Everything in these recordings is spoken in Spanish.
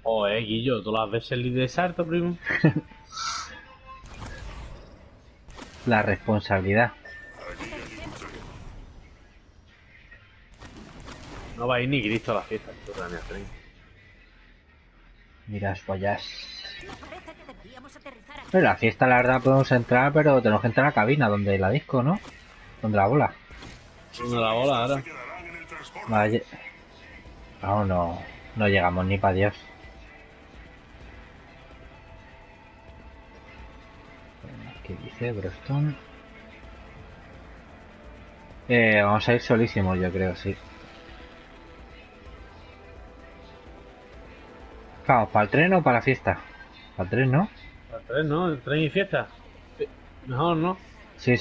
Joder, Guillo, ¿tú las ves el de salto, primo? La responsabilidad. No va a ir ni Cristo a la fiesta, tú también, tren. Mira, follas. Me parece que deberíamos aterrizar aquí. En la fiesta, la verdad, podemos entrar, pero tenemos que entrar a la cabina, donde la disco, ¿no? Donde la bola. Una la bola ahora. Vaya. Aún no llegamos ni para Dios. ¿Qué dice Broston? Vamos a ir solísimos, yo creo, sí. Vamos, ¿para el tren o para la fiesta? Para el tren, ¿no? Al tren, ¿no? El tren y fiesta. Sí, mejor, ¿no? Sí.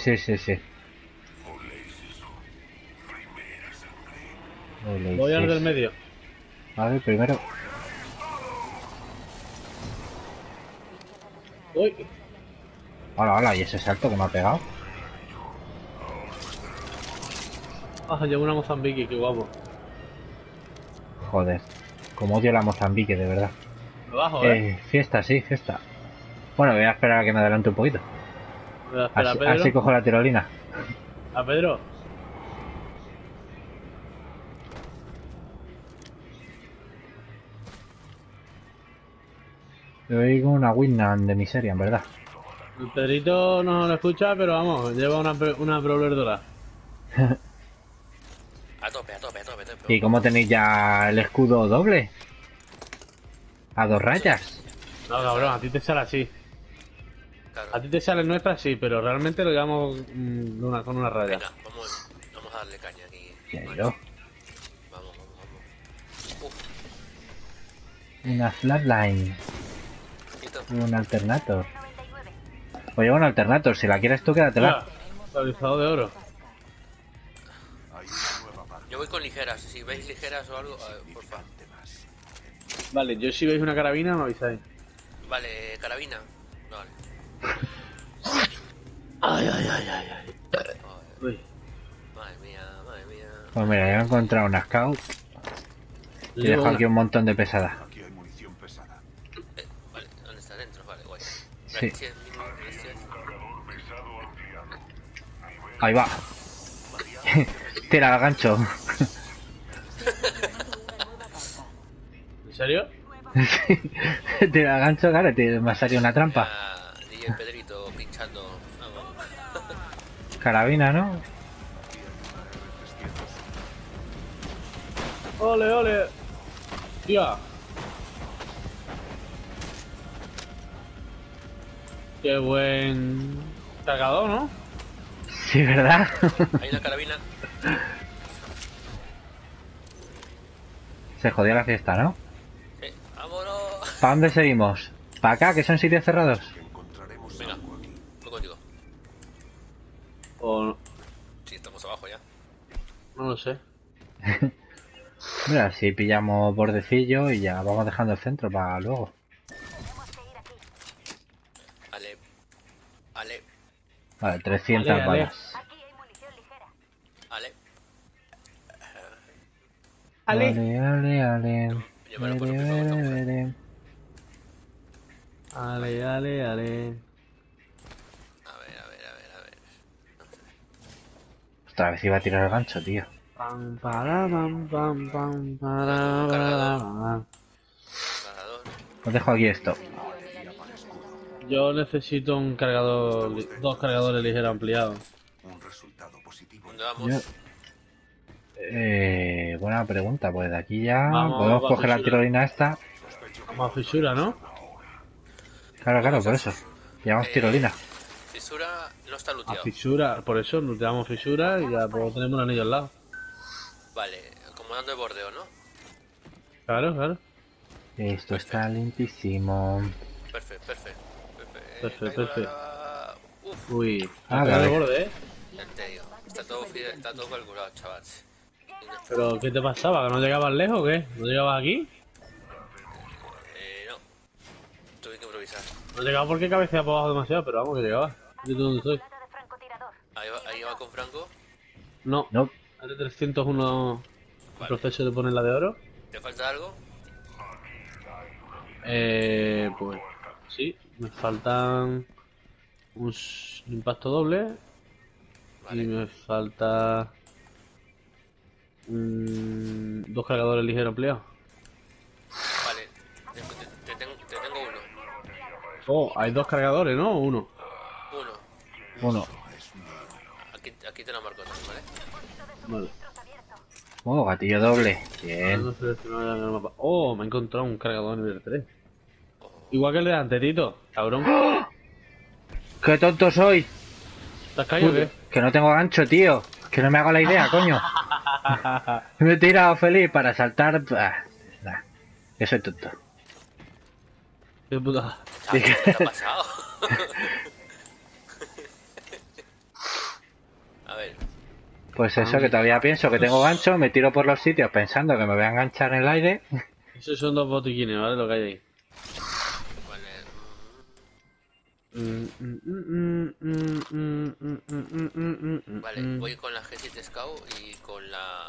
Voy al del medio. A ver, primero. Uy. Hola, y ese salto que me ha pegado. Ah, llevo una Mozambique, qué guapo. Joder, como odio la Mozambique, de verdad. Abajo, Fiesta, sí, fiesta. Bueno, voy a esperar a que me adelante un poquito. Voy a esperar a Pedro. Así cojo la tirolina. A Pedro. Le oigo una Winnan de miseria, en verdad. El Pedrito no lo escucha, pero vamos, lleva una Brawler dorada. A tope. ¿Y cómo tenéis ya el escudo doble? ¿A 2 rayas? No, cabrón, a ti te sale así. Claro. A ti te sale nuestra sí, pero realmente lo llevamos con una raya. Venga, vamos a darle caña aquí. Ya Vale. yo. Vamos. Uf, Una flatline. quito. Un alternator. Oye, un alternator, si la quieres tú, quédatela. Actualizado de oro. Yo voy con ligeras, si veis ligeras o algo, porfa. Vale, yo si veis una carabina me avisáis. Vale, carabina. No, vale. Ay. Joder, Uy. madre mía. Pues mira, ya he encontrado una scout. Y Llevo dejo una. aquí un montón de pesadas. Aquí hay munición pesada. Vale, ¿dónde está? Dentro, vale, guay. Sí. Gracias. Ahí va. Tira el gancho. ¿En serio? Tira el gancho, claro, me ha salido una trampa. DJ Pedrito pinchando. Vamos. Carabina, ¿no? Ole. Tía. Qué buen cargador, ¿no? Sí, ¿verdad? Hay una carabina. Se jodió la fiesta, ¿no? Vámonos. ¿Para dónde seguimos? ¿Para acá, que son sitios cerrados? Encontraremos Venga, algo aquí. voy contigo. O no, Sí, estamos abajo ya. no lo sé. Mira, si pillamos bordecillo y ya vamos dejando el centro para luego. Ale. Vale, 300 Ale. balas. Aquí hay munición ligera. Ale. Ale. Yo me lo pongo primero. Ale. A ver. No sé. Otra vez iba a tirar el gancho, tío. Pam, para, pam, para, Cargador. Os dejo aquí esto. Yo necesito un cargador, dos cargadores ligeros ampliados. Un resultado positivo. ¿Dónde vamos? Yo- buena pregunta, pues de aquí ya Vamos, podemos va, coger la fisura. tirolina esta. Vamos a fisura, ¿no? Claro, por eso. Llevamos tirolina. Fisura no está A looteado. fisura, por eso nos llamamos fisura y ya pues, tenemos un anillo al lado. Vale, acomodando el bordeo, ¿no? Claro. Esto está limpísimo. Perfecto. Perfecto. Uf, Uy, Ah, acá de vale. borde, ¿eh? ya te digo. Está todo calculado, chaval. Pero, ¿qué te pasaba? ¿Que no llegabas lejos o qué? ¿No llegabas aquí? No. Tuve que improvisar. No llegaba porque cabecea por abajo demasiado, pero vamos, que llegaba. Yo sé dónde estoy. Plata de francotirador. Ahí va con Franco. No, No, hace 301 el Vale. proceso de ponerla de oro. ¿Te falta algo? Pues sí, me faltan un impacto doble Vale. y me falta dos cargadores ligeros ampliados. Vale. Te tengo uno. Oh, hay dos cargadores, ¿no? ¿O uno? Uno. Uno. Aquí te lo marco también, ¿vale? Vale. Oh, gatillo doble. Bien. No sé si no hay en el mapa. Oh, me he encontrado un cargador nivel 3. Igual que el de antes, Tito. Cabrón. ¡Qué tonto soy! ¿Te has caído o qué? Que no tengo gancho, tío. Que no me hago la idea, coño. Me he tirado feliz para saltar. Nah, que soy tonto. Qué puta. ¿Qué te ha pasado? A ver. Pues eso, que todavía pienso que tengo gancho, me tiro por los sitios pensando que me voy a enganchar en el aire. Esos son dos botiquines, ¿vale? Lo que hay ahí. Vale. Vale, voy con la G7 Scout y con la...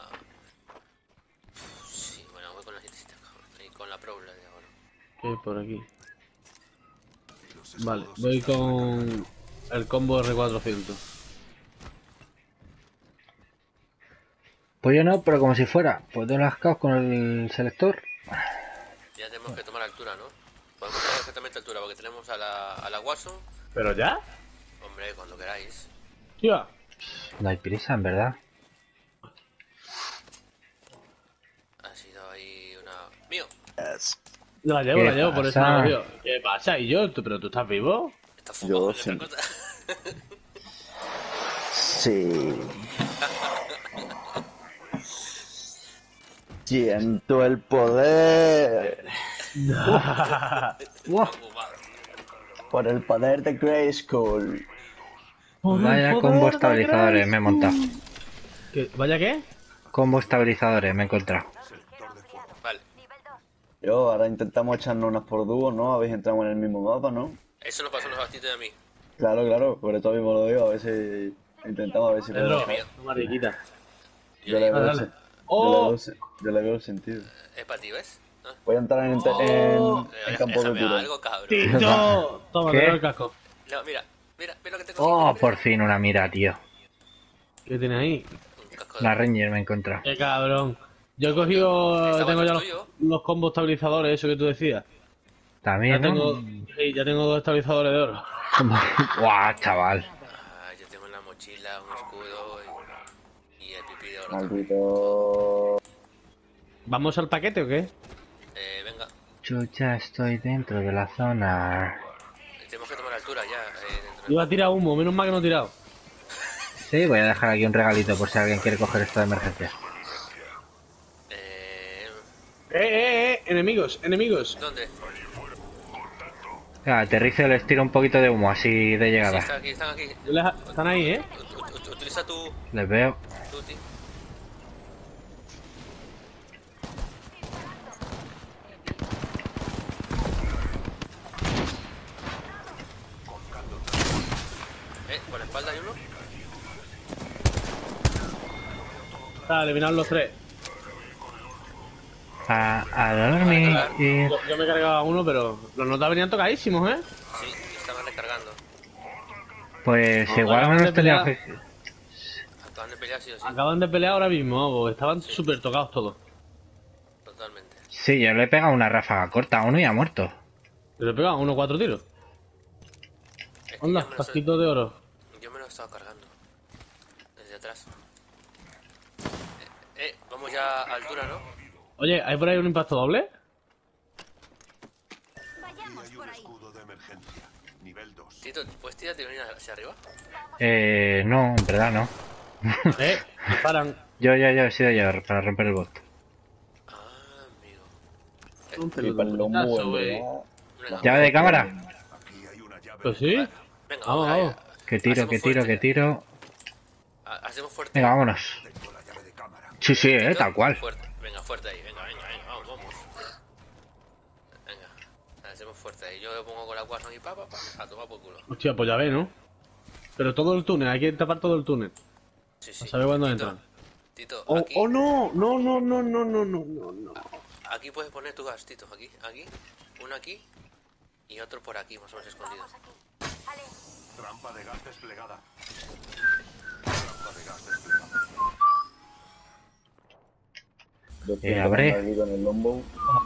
Sí, bueno, voy con la G7 Scout y con la Prowler de ahora. ¿Qué hay por aquí? Los Vale, escudos voy están con el combo R400. Pues yo no, pero como si fuera. Pues doy las caos con el selector. Ya tenemos que tomar altura, ¿no? Podemos tomar exactamente altura porque tenemos a la Watson. ¿Pero ya? Hombre, cuando queráis. Tío. No hay prisa, en verdad. Ha sido ahí una... ¡Mío! La ¿Qué llevo, por eso pasa? no lo veo. ¿Qué pasa? ¿Y yo? ¿Pero tú estás vivo? Está fumado Yo de otra cosa. Sí. Siento el poder. Está fumado. Por el poder de Grayskull. Vaya combo estabilizadores me he montado. ¿Vaya qué? Combo estabilizadores me he encontrado. Vale. Yo, ahora intentamos echarnos unas por dúo, ¿no? A ver si entramos en el mismo mapa, ¿no? Eso nos pasó unos bastitos a mí. Claro, claro, por eso mismo lo digo, a ver si... Intentamos a ver si Pedro, podemos... tu mariquita. Yo le veo, dale. el- ¡Oh! yo le veo el sentido. Es para ti, ¿ves? ¿No? Voy a entrar en campo de Déjame tiro. algo, cabrón. ¡Tito! Toma, ¿Qué? te doy el casco. No, mira lo que tengo. Oh, aquí, por fin una mira, tío. ¿Qué tienes ahí? Un casco Una de... Ranger me he encontrado. ¡Qué cabrón! Yo he cogido... Estaba Tengo el ya tuyo. los combos estabilizadores, eso que tú decías. Ya También, tengo, ¿no? sí, ya tengo dos estabilizadores de oro. Guau, chaval. Ah, yo tengo en la mochila un escudo y el pipí de oro. Maldito... ¿Vamos al paquete o qué? Venga, Yo ya estoy dentro de la zona. tenemos que tomar altura ya. Dentro Iba a tirar humo, menos mal que no he tirado. Sí, voy a dejar aquí un regalito por si alguien quiere coger esto de emergencia. Enemigos, enemigos. ¿Dónde? Ya, aterrizo y les tiro un poquito de humo así de Sí, llegada. están aquí. Están ahí, ¿eh? Utiliza tu Les veo. Tuti. Por la espalda hay uno. Está eliminaron los tres. A dormir y... Yo me cargaba uno, pero los notas venían tocadísimos, ¿eh? Sí, estaban recargando. Pues No, igual acaban menos de tenía pelear. que... Acaban de pelear sí o sí. Acaban de pelear ahora mismo, vamos, estaban súper tocados todos. Totalmente. Sí, yo le he pegado una ráfaga corta a uno y ha muerto. Le he pegado uno 4 tiros. Es que Onda, yo me lo casquito de oro. Yo me lo he estado cargando. Desde atrás. Vamos ya a altura, ¿no? Oye, ¿hay por ahí un impacto doble? Aquí Vayamos hay por un ahí. escudo de emergencia. Nivel 2. Tito, ¿puedes tirarte y venir hacia arriba? No, en verdad no. Disparan. Yo, he sido yo para romper el bot. Ah, amigo. Flipan los Puñetazo, muebles, güey. ¿no? Venga, ¿Llave de cámara? Aquí hay una llave. Pues sí. venga, Vamos, ahí. vamos. Que tiro, Hacemos que tiro, fuerte. que tiro. Hacemos fuerte. Venga, vámonos. Tengo la llave de cámara. Sí, sí, Tito, tal cual. Fuerte. Venga, fuerte ahí. Venga, vamos. Venga. Hacemos fuerte ahí. Yo me pongo con la Warzone y pa. A tomar por culo. Hostia, pues ya ve, ¿no? Pero todo el túnel, hay que tapar todo el túnel. Sí, A saber cuándo Tito, entran. Tito, Oh, aquí, no, no. aquí puedes poner tu gas, Tito. Aquí. Uno aquí y otro por aquí, más o menos escondido. Vamos aquí. Ale, Trampa de gas desplegada. Trampa de gas desplegada. Yo estoy abre. aquí con el lombo.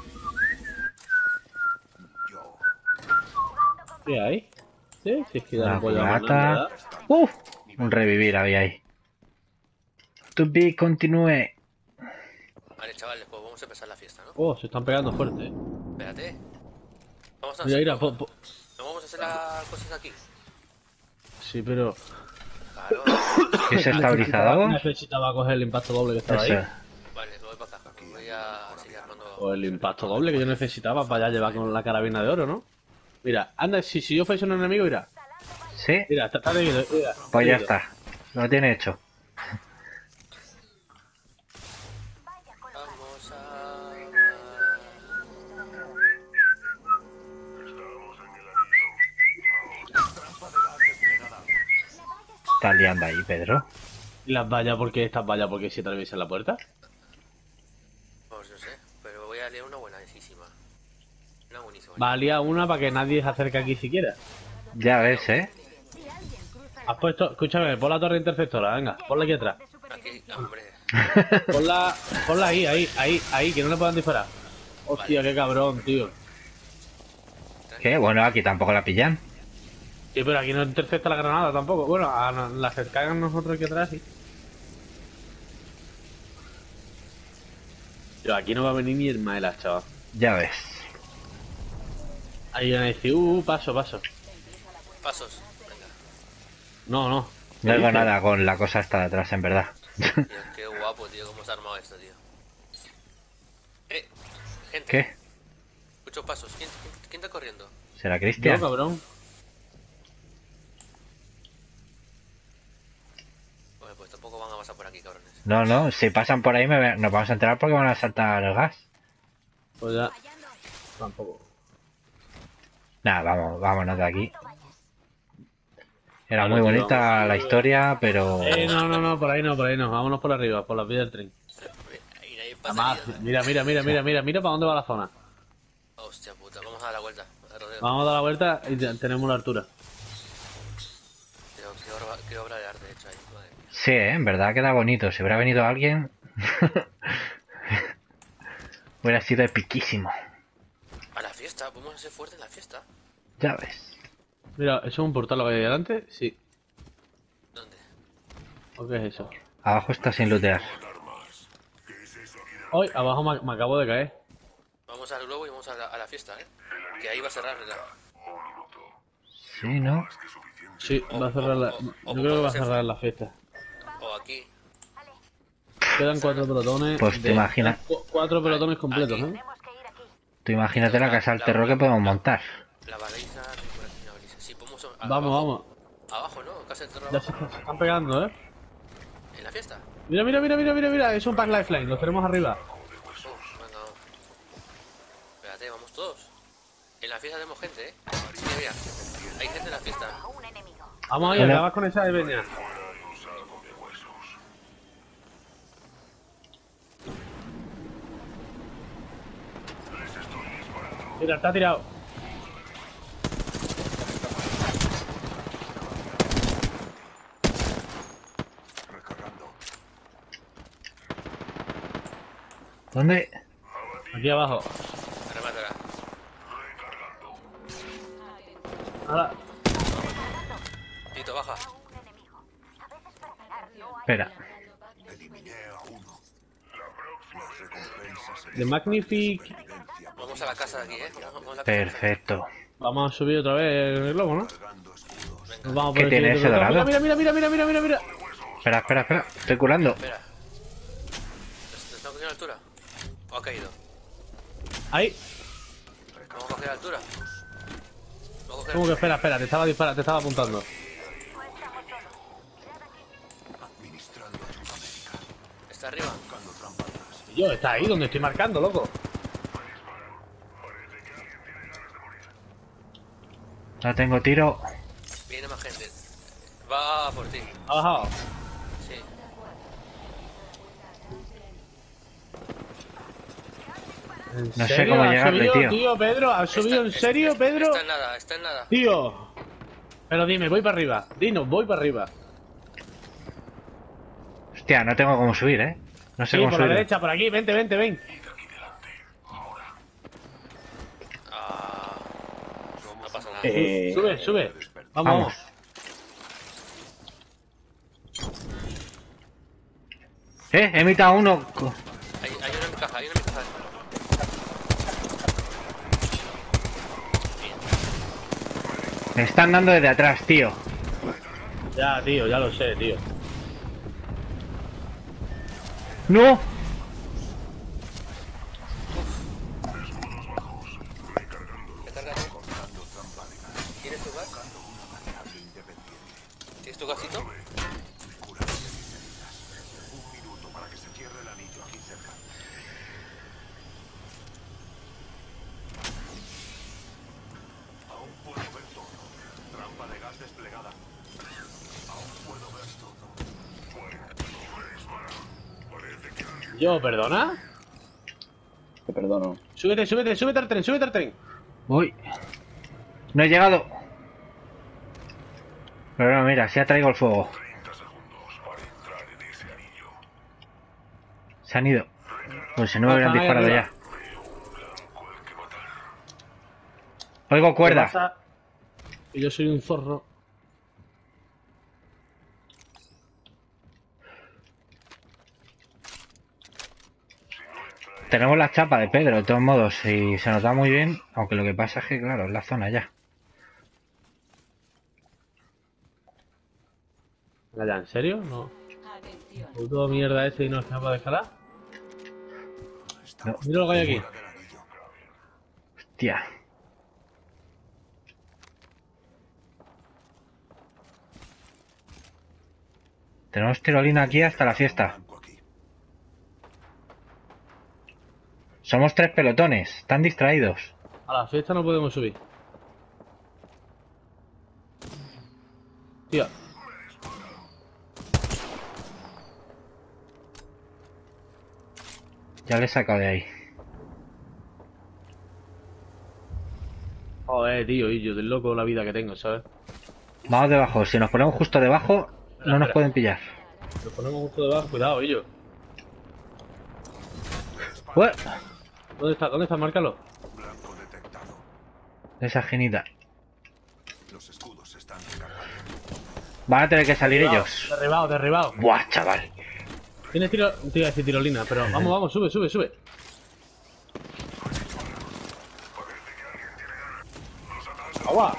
Yo. ¿Qué hay? Sí, sí, es que ya Una no puedo llamar culata. nada. ¡Uf! Un revivir había ahí. To be continue. Vale, chavales, pues vamos a empezar la fiesta, ¿no? Oh, se están pegando fuerte. Espérate. Vamos a Mira, hacer, mira, ¿no vamos a hacer las cosas aquí? Sí, pero... Claro. ¿Qué es estabilizador? Necesitaba coger el impacto doble que estaba Eso. ahí. Vale, me voy para acá. Voy a seguir armando. O el impacto doble que yo necesitaba para ya llevar con la carabina de oro, ¿no? Mira, anda, si yo fuese un enemigo, mira. ¿Sí? Mira, está de mira. Pues ya está. Lo tiene hecho. Vamos a... Estás liando ahí, Pedro. ¿Y las vallas? ¿Por qué estas vallas? ¿Por qué si atraviesan la puerta? Pues no sé, pero voy a leer una buenísima. Una buenísima. Valía una para que nadie se acerque aquí siquiera. Ya ves, ¿eh? Has puesto... Escúchame, pon la torre interceptora, venga. Ponla aquí atrás. Aquí, hombre. Ponla ahí, que no le puedan disparar. Hostia, qué cabrón, tío. ¿Qué? Bueno, aquí tampoco la pillan. Sí, pero aquí no intercepta la granada tampoco. Bueno, la acercan nosotros aquí atrás, sí. Pero aquí no va a venir ni el Maelas, chaval. Ya ves. Ahí van a decir, paso. Pasos. Venga. No. No hago nada con la cosa esta de atrás, en verdad. Tío, qué guapo, tío, cómo se ha armado esto, tío. Gente. ¿Qué? Escucho pasos. ¿Quién está corriendo? ¿Será Yo, Cristian? cabrón. Bueno, pues tampoco van a pasar por aquí, cabrones. No, si pasan por ahí nos vamos a enterar porque van a saltar el gas. Pues ya. Tampoco. Nada, vámonos de aquí. Era Vale, muy tío, bonita vamos. la historia, pero... No, por ahí no. Vámonos por arriba, por la vía del tren. Ahí nadie pasa. Además, ni nada. mira para dónde va la zona. Hostia puta, vamos a dar la vuelta. A rodeo. Vamos a dar la vuelta y ya tenemos la altura. Tío, qué obra de arte he hecho ahí, madre mía. Sí, en verdad queda bonito. Si hubiera venido alguien... hubiera sido epiquísimo. A la fiesta, podemos ser fuertes en la fiesta. Ya ves. Mira, ¿eso es un portal lo que hay delante? Sí. ¿Dónde? ¿O qué es eso? Abajo está sin lootear. Hoy, abajo me acabo de caer. Vamos al globo y vamos a la fiesta, ¿eh? Que ahí va a cerrar, ¿verdad? Sí, ¿no? Sí, va a cerrar la... Yo creo que va a cerrar la fiesta. O aquí. Quedan 4 pelotones. Pues te imaginas. 4 pelotones completos, ¿eh? tenemos que ir aquí. Tú imagínate la casa del terror que podemos montar. La baliza, por aquí una baliza. Sí, podemos... Vamos. Abajo, ¿no? Casa del terror Ya abajo. se están pegando, ¿eh? Pues ¿En la fiesta? Mira. Es un pack lifeline, los tenemos arriba. Venga, vamos. Espérate, vamos todos. En la fiesta tenemos gente, ¿eh? Mira. Hay gente en la fiesta. Un enemigo. Vamos ahí, Hola. acabas con esa de peña. Mira, está tirado. Recargando. ¿Dónde? Aquí abajo. Remátala. Ahora, Tito, baja. Un enemigo. A veces para pegar no hay Espera. Eliminé a uno. Las recompensas de Magnific. supervivencia. Vamos a la casa de aquí, ¿eh? Vamos a la casa. Perfecto. Vamos a subir otra vez el globo, ¿no? Cargando escudos. Nos vamos ¿Qué por el tiene siguiente ese pelotón. dorado? Mira. Espera. Estoy curando. Espera. ¿Estamos cogiendo altura? ¿O ha caído? Ahí. ¿Vamos a coger altura? ¿Vamos a ¿Cómo que coger... espera? Te estaba disparando, te estaba apuntando. Administrando ayuda médica. ¿Está arriba? Buscando trampa atrás. Y yo, está ahí donde estoy marcando, loco. No tengo tiro. Viene más gente. Va por ti. Ha bajado. Sí. ¿En No sé serio? cómo ¿Has llegarle, subido, tío. Pedro? ¿Has subido en serio, Pedro? Está en nada, está en nada. Tío. Pero dime, voy para arriba. Dinos, voy para arriba. Hostia, no tengo cómo subir, ¿eh? No sé Sí, cómo por la subir. derecha, por aquí. Vente, vente, ven. Ah, no pasa nada. Sube, sube. Vamos, Vamos. vamos. He mitad uno. Hay una en mi caja, hay una en mi caja. Me están dando desde atrás, tío. Ya, tío, ya lo sé, tío. ¡No! Recarga tú. ¿Tienes tu gas? ¿Tienes tu gasito? Un minuto para que se cierre el anillo aquí cerca. Aún puedo ver todo. Trampa de gas desplegada. Aún puedo ver todo. Yo, ¿perdona? Te perdono. Súbete, súbete, súbete al tren, súbete al tren. Voy. No he llegado. Pero no, mira, ya traigo el fuego. 30 segundos para entrar en ese anillo. Se han ido. Pues si no me hubieran Están ahí disparado arriba. ya. Oigo ¿Qué cuerda. pasa? Y yo soy un zorro. Tenemos la chapa de Pedro, de todos modos, y se nos da muy bien. Aunque lo que pasa es que, claro, es la zona ya. Vaya, ¿en serio? No. Puto mierda ese y no es capaz de escalar. No. Mira lo que hay aquí. Hostia. Tenemos tirolina aquí hasta la fiesta. Somos 3 pelotones, están distraídos. A la fiesta no podemos subir. Tío. Ya le he sacado de ahí. Joder, tío, y yo del loco la vida que tengo, ¿sabes? Vamos debajo, si nos ponemos justo debajo, no nos espera. pueden pillar. Nos ponemos justo debajo, cuidado, ellos. ¡Ué! ¿Dónde está? ¿Dónde está? Márcalo. Blanco detectado. Esa genita. Los escudos están recargados. Van a tener que salir Derribado, ellos. Derribado, derribado. Buah, chaval. Tienes tiro. Te iba a decir tirolina, pero vamos, vamos, sube, sube, sube. ¡Agua!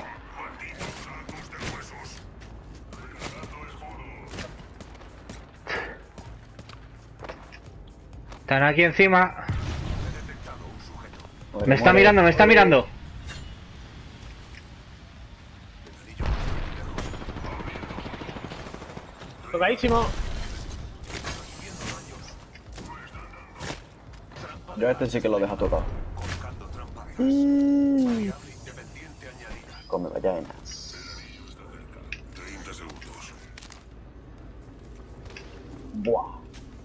Están aquí encima. Joder, Me está muere. mirando, me está mirando. Tocadísimo. Yo a este sí que lo deja tocado. Colocando trampa de gas. Variable independiente añadida. Come vainas. 30 segundos. Buah.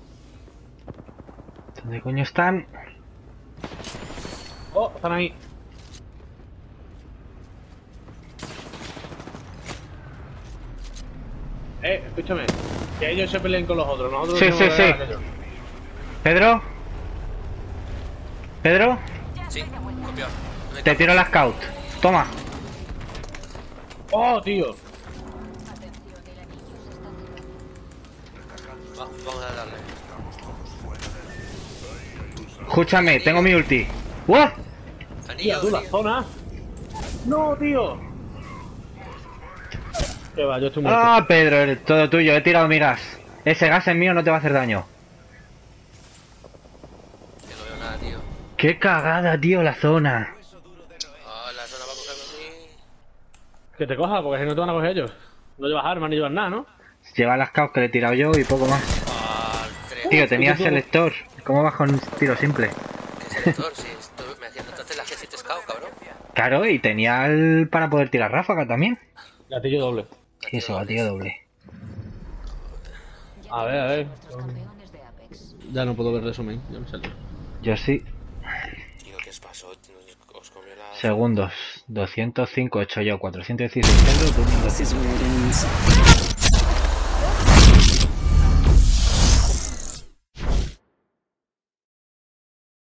¿Dónde coño están? Oh, están ahí. Escúchame. Que ellos se peleen con los otros. Nosotros Sí, tenemos sí, que sí. ganar a ellos. ¿Pedro? ¿Pedro? Sí, copiado. No hay Te capa. tiro la scout. Toma. Oh, tío. Vamos a darle. Escúchame, tengo mi ulti. ¡Uah! Tío, Anillo, tú la anillo. zona. No, tío. Que va, yo estoy muerto. Ah, Pedro, todo tuyo. He tirado mi gas. Ese gas es mío, no te va a hacer daño. Que no veo nada, tío. Qué cagada, tío, la zona. Ah, la zona va a cogerme a mí. Que te coja, porque si no te van a coger ellos. No llevas armas ni llevas nada, ¿no? Lleva las scouts que le he tirado yo y poco más. Ah, el tren. Tío, tenía tú. selector. ¿Cómo vas con un tiro simple? ¿Qué selector? Si esto me haciendo entonces la G7 Scout, cabrón. Claro, y tenía el para poder tirar ráfaga también. Gatillo doble. Y eso, gatillo doble. A ver, a ver. Nuestros campeones de Apex. Ya no puedo ver resumen. Ya me salió. Yo sí. ¿Qué os pasó? Os comió la... Segundos. 205 he hecho yo. 416 euros. 2.200.